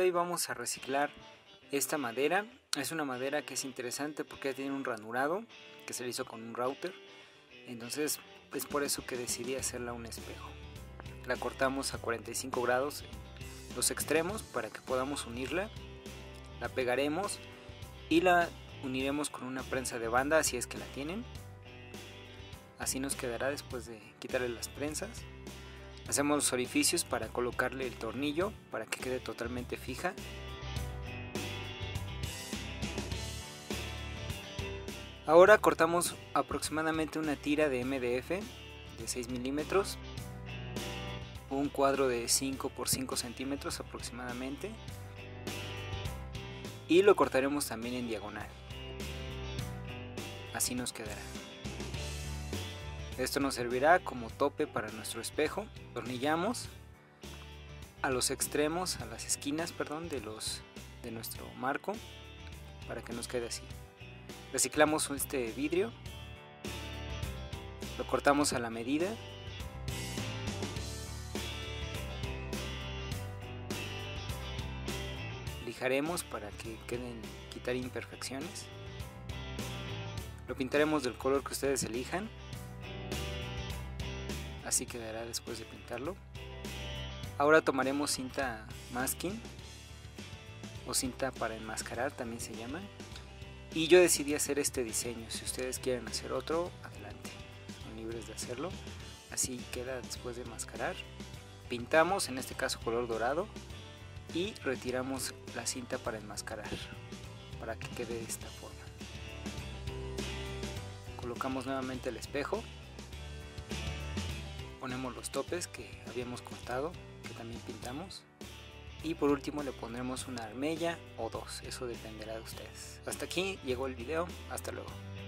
hoy vamos a reciclar esta madera. Es una madera que es interesante porque tiene un ranurado que se le hizo con un router. Entonces es por eso que decidí hacerla un espejo. La cortamos a 45 grados en los extremos para que podamos unirla. La pegaremos y la uniremos con una prensa de banda, así es que la tienen. Así nos quedará después de quitarle las prensas. Hacemos los orificios para colocarle el tornillo para que quede totalmente fija. Ahora cortamos aproximadamente una tira de MDF de 6 milímetros, un cuadro de 5 por 5 centímetros aproximadamente, y lo cortaremos también en diagonal. Así nos quedará. Esto nos servirá como tope para nuestro espejo. Tornillamos a los extremos, a las esquinas, perdón, de nuestro marco para que nos quede así. Reciclamos este vidrio, lo cortamos a la medida. Lijaremos para que quitar imperfecciones. Lo pintaremos del color que ustedes elijan. Así quedará después de pintarlo. Ahora tomaremos cinta masking o cinta para enmascarar, también se llama. Y yo decidí hacer este diseño. Si ustedes quieren hacer otro, adelante, son libres de hacerlo. Así queda después de enmascarar. Pintamos, en este caso color dorado, y retiramos la cinta para enmascarar para que quede de esta forma. Colocamos nuevamente el espejo. Ponemos los topes que habíamos cortado, que también pintamos, y por último le pondremos una armella o dos, eso dependerá de ustedes. Hasta aquí llegó el video, hasta luego.